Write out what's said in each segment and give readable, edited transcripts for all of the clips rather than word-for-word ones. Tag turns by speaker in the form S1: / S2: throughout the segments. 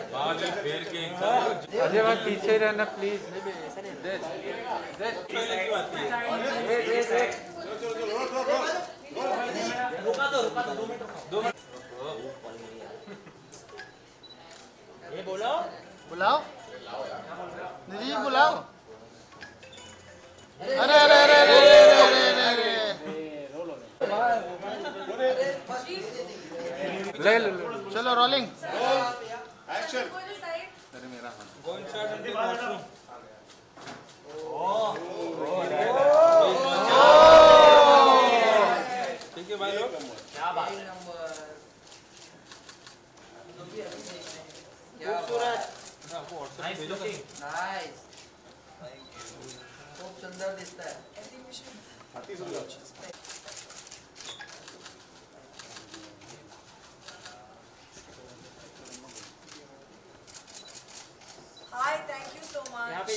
S1: अजय भाई पीछे रहना प्लीज।
S2: रुका दो 2 मिनट। ये बोलो
S3: बुलाओ दीदी बुलाओ। अरे अरे अरे अरे
S1: ले लो
S3: चलो रोलिंग
S4: एक्शन।
S1: अरे मेरा
S5: ठीक है भाई लोग,
S2: क्या बात खूबसूरत नाइस लुकिंग नाइस खूब सुंदर दिसता है।
S4: अति सुंदर।
S6: Hi, thank you so much.
S2: यहाँ पे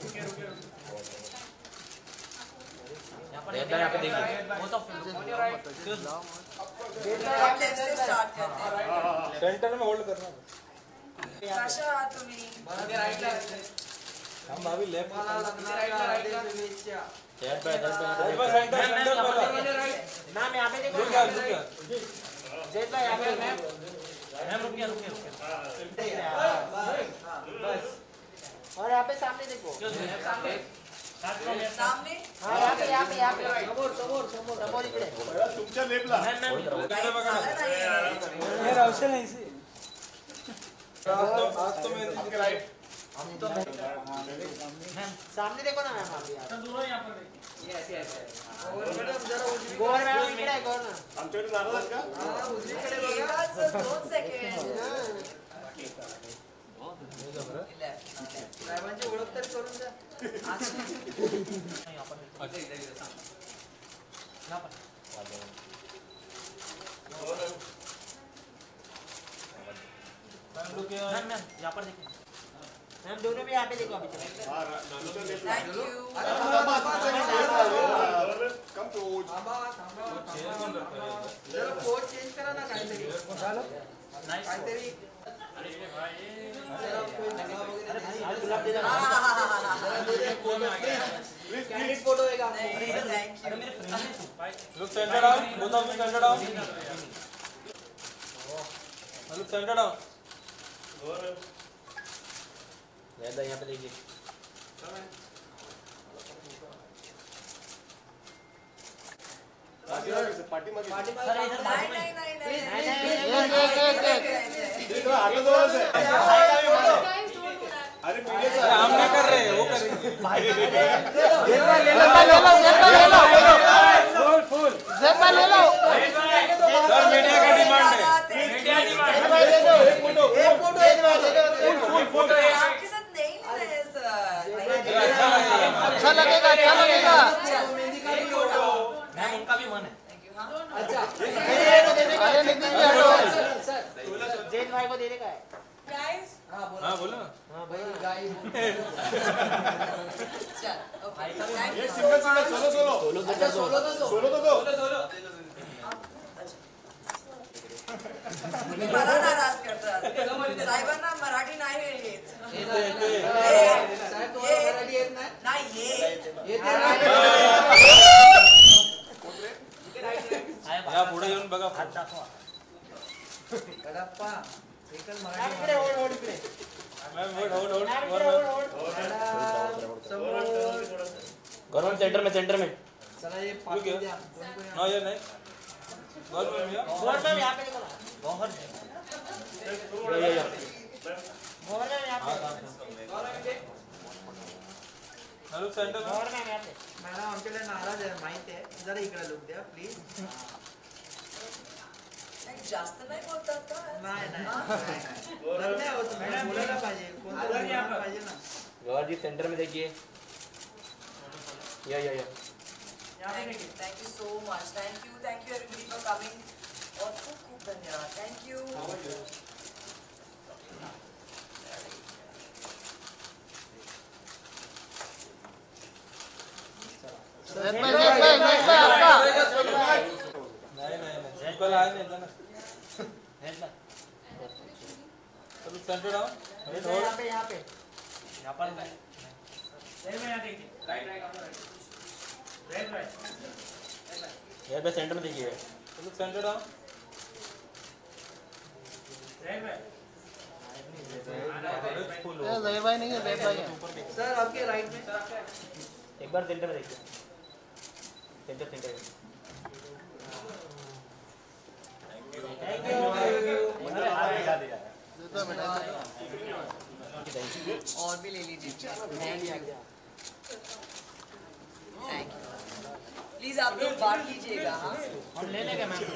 S2: देखिए वो तो
S6: आप लेफ्ट से स्टार्ट करते हैं।
S5: सेंटर में होल्ड करना।
S6: काशा तुम्ही
S5: हम भाभी लेफ्ट
S2: सेंटर मैम यहाँ पे देखो जेड भाई यहाँ पे मैम रुकिए बस और यहाँ पे सामने देखो
S6: सामने
S2: हाँ यहाँ पे समोर इकडे
S4: तुमच्या लेपला
S1: रावशे नाही से
S5: आज तो मैं
S4: आपके राइट।
S2: मैम सामने देखो ना मैम आप यहाँ पर ऐसे गोवर मैडम इकडे आहे गोवर ना
S4: आमच्याकडे जाणार आहेत का?
S6: एकच 2 सेकंड
S2: साहेबांची ओळख तरी करून द्या मैम यहाँ पर देखिए मैम दोनों भी यहाँ पे देखो अभी
S4: हाँ, तुमच्या लेपला।
S6: Thank you
S4: come close.
S2: जरा पोज चेंज करा ना काहीतरी काहीतरी गुलाब दे कैंडिड फोटो है का
S6: thank you
S5: look centre down, both of you centre down, look centre down.
S2: यहाँ पे देखिए
S4: पार्टी मध्ये
S6: नहीं
S4: आगे जोर से। अरे मीडिया से
S5: हम नहीं कर रहे, वो कर रहे।
S3: जेबा ले लो
S5: सर मीडिया का डिमांड है।
S6: आपके साथ नहीं है सर।
S3: अच्छा लगेगा
S2: मैम उनका भी मन है
S6: थैंक यू। हाँ
S2: अच्छा
S3: अरे नितिन जी हटो।
S2: जेठ भाई को देने का है
S6: गाइस
S2: हाँ बोलो
S5: हाँ बोलो।
S2: हाँ भाई गाय
S6: चल ओके थैंक
S4: ये
S6: यू
S4: सिंगल सिंगल सोलो
S2: अच्छा सोलो
S4: तो दो।
S6: मला नाराज करतात साहेबांना मराठी नाही येत
S2: साहेब तुम्हाला मराठी येत नाही
S6: नाही येत
S5: या पुढे येऊन बघा।
S2: हात दाखवा कडप्पा एकच मराठी इकडे ओढ इकडे
S5: ma'am hold hold hold
S2: government centre में
S4: चला ये
S5: रुक गया। ना ये नहीं गवर्नमेंट में
S2: गवर्नमेंट यहाँ पे देखो ना गवर्नमेंट यहाँ पे
S5: हेलो सेंटर में
S2: गवर्नमेंट यहाँ पे मॅडम आमच्याकडे नाराज आहे माहिती आहे जरा इकडे लुक द्या प्लीज
S6: जास्त नाही बोलतात का
S2: नाही होत मॅडम बोलायला पाहिजे कोणतं बोलायला पाहिजे ना
S7: गौर जी सेंटर में देखिए या
S6: thank you so much thank you everybody for coming और खूब खूब धन्यवाद थैंक यू
S5: नहीं नहीं नहीं कल आए नहीं था ना। center down. Wait, hold.
S2: यहाँ पे
S7: यहाँ पर
S5: Here पे center में देखिए. Look center down.
S3: जहीर भाई नहीं है, जहीर भाई है।
S2: सर आपके राइट में
S7: एक बार सेंटर में देखिए. Center center.
S2: थैंक यू
S3: दे दो बेटा।
S6: और भी ले लीजिए थैंक यू प्लीज आप लोग बांट लीजिएगा हाँ
S3: हम ले लेंगे मैम।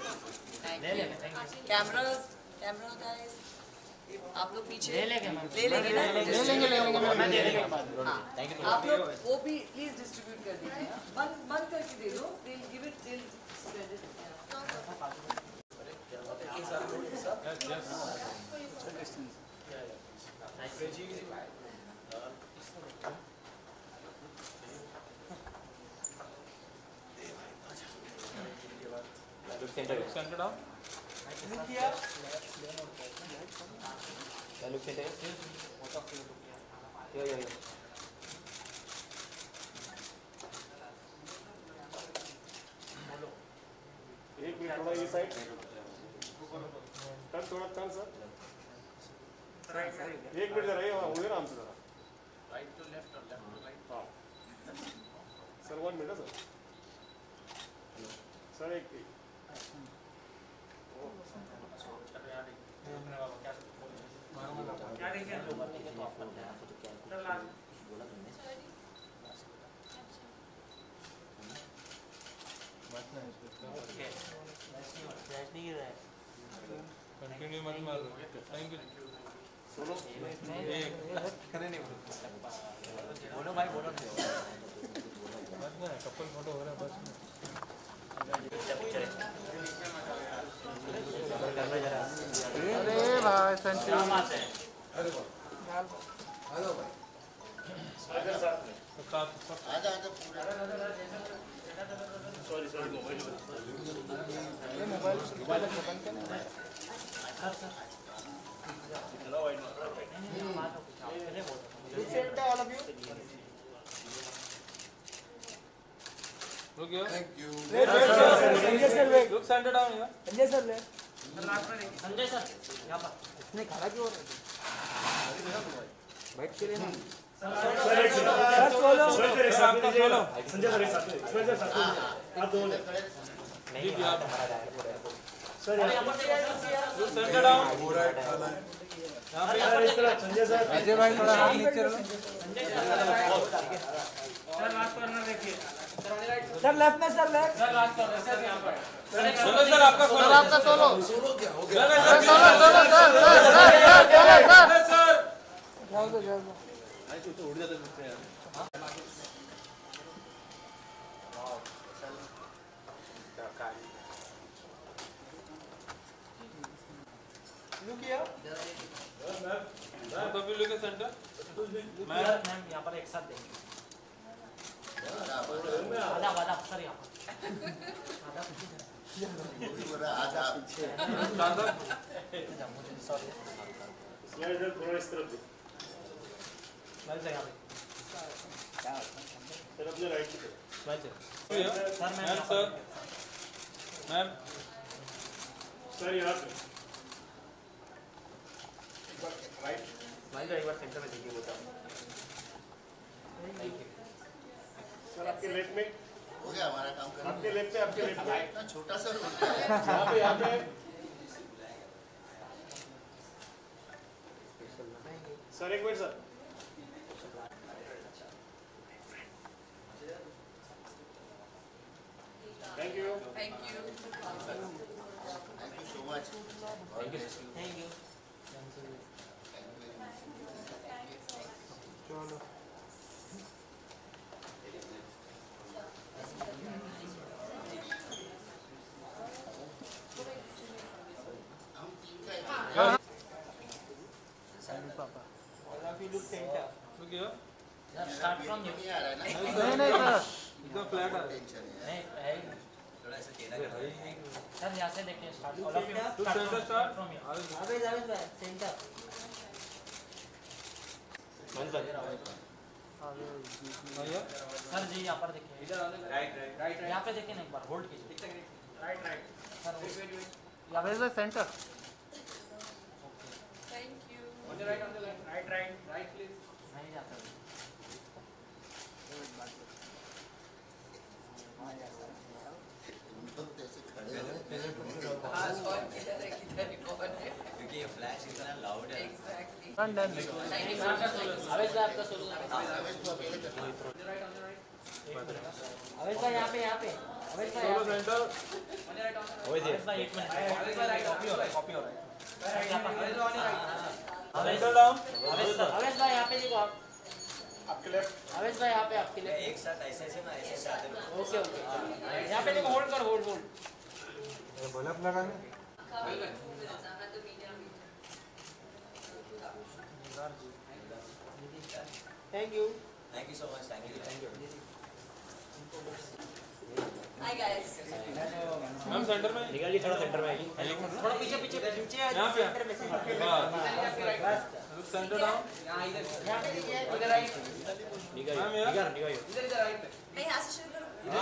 S6: कैमरा गाइस आप लोग पीछे
S3: ले लेंगे मैम।
S6: ले लेंगे ना
S3: ले लेंगे मैम, मैं दे देंगे।
S6: हाँ आप लोग वो भी प्लीज डिस्ट्रीब्यूट कर दीजिए बंद करके दे दो give it
S7: Look center.
S5: Look center down.
S7: Look center. Yo.
S4: एक मिनट थोड़ा ये साइड टर्न थोड़ा टर्न सर एक मिनट जरा ये उधर आराम से जरा राइट टू लेफ्ट और लेफ्ट टू राइट हाँ सर 1 मिनट सर एक
S1: क्या देखिए
S5: Continue मत मारो. Thank you.
S4: सुनो
S7: बोलो भाई बोलो.
S5: बस ना कपल फोटो हो रहा है बस.
S3: अरे भाई सेंचुरी। ये मोबाइल बंद करना है।
S2: all of you
S5: Look here.
S4: Thank you
S1: Sanjay sir wait
S5: Look center down here.
S1: Sanjay sir wait
S2: Sanjay sir यहाँ पर
S1: इसने खड़ा क्यों बैठ के लेना
S5: सर सोलो. आपका सोलो.
S4: संजय सर एक साथ आप दोनों
S7: नहीं यार हमारा direct
S5: Look center down.
S4: Sanjay sir
S1: Ajay भाई थोड़ा हाथ नीचे रखो
S5: सर लास्ट कॉर्नर देखिए.
S1: सर लेफ्ट में सर लेफ्ट
S5: सोलो सर आपका
S3: सर
S5: सोलो.
S3: आपका सोलो।
S4: सोलो क्या हो गया
S5: सर
S3: सोलो सर।
S1: जाओ तो जाओ
S4: तो उड़ जाते हैं यार
S2: look here
S5: Both of you look at center.
S2: Ma'am यहाँ पर एक साथ देंगे आधा सर यहाँ पर
S5: Stand up.
S4: स्लाइड थोड़ा इस तरफ दे
S2: मैम सर यहाँ पे
S4: सर अपने राइट की तरफ
S5: Here. Ma'am, sir. Ma'am.
S4: Sir यहाँ पे राइट
S7: भाई एक बार सेंटर में देखिए बोलता. Thank you.
S4: सर आपके लेफ्ट में
S3: हो गया हमारा काम कर।
S4: आपके लेफ्ट में
S3: इतना छोटा सा
S4: यहाँ पे सर एक minute sir thank you
S6: thank you
S3: so much.
S2: Thank you
S5: Look here.
S2: Start from you
S3: नहीं आ रहा है ना। नहीं सर।
S5: एकदम flat आ रहा है.
S3: टेंशन है।
S2: नहीं है
S3: थोड़ा सा टेढ़ा कर।
S2: सर यहाँ से देखिए start all of you
S5: Look center start.
S2: From you
S5: I'll-
S2: Javed भाई सेंटर
S7: सर जी यहाँ पर देखिए,
S5: इधर आने राइट
S7: यहाँ पे देखिए ना एक बार, होल्ड कीजिए।
S5: Right
S7: sir
S1: Where is the center?
S6: Thank you.
S5: on the right right please
S7: नहीं जाता।
S3: ऐसे खड़े हैं
S6: हाँ, कौन किधर है कौन है?
S3: क्योंकि ये फ्लैश इतना लाउड है
S6: Exactly.
S1: Done.
S6: Thank you so much.
S7: Avesh भाई आपका सोलो। अवेश भाई यहाँ पे अवेश भाई
S5: सोलो सेंटर
S7: अवेश भाई 1 मिनट।
S5: कॉपी हो रहा है
S7: अवेश
S5: सेंटर डाउन
S7: अवेश भाई यहाँ पे देखो आप।
S4: आपके लेफ्ट
S7: अवेश भाई यहाँ पे आपके लिए।
S3: एक साथ ऐसे ऐसे ना ऐसे ऐसे आते रहो
S7: ओके यहाँ पे देखो, होल्ड कर होल्ड।
S1: बल्ब लगाने.
S6: मैं तो मीडिया में.
S7: Thank you.
S3: Thank you so much thank you
S6: Hi guys.
S5: Ma'am center में
S7: निकालिए थोड़ा सेंटर में आइए। थोड़ा पीछे
S5: यहाँ पे
S7: सेंटर में से।
S5: बस सेंटर डाउन
S7: यहाँ पे देखिए, इधर आइए।
S5: मैम यार
S7: निकालिए।
S6: मैं यहाँ से शुरू करूँ.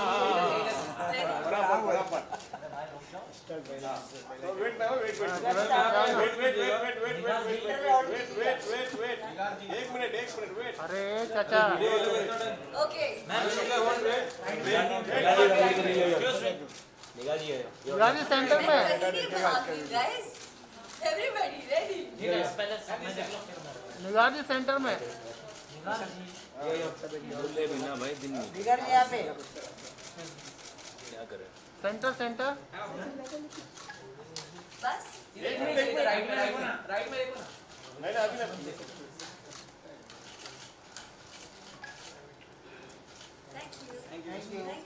S4: वेट एक मिनट वेट
S1: अरे चाचा.
S6: Okay.
S7: निकालिए।
S1: You are the center में.
S6: Ready, guys? Everybody ready?
S7: पहले मैं देख लो।
S1: You are the center में.
S7: निकालिए यहाँ पे।
S1: Center.
S6: बस.
S5: राइट में देखो ना
S4: नहीं ना अभी ना
S6: Thank you.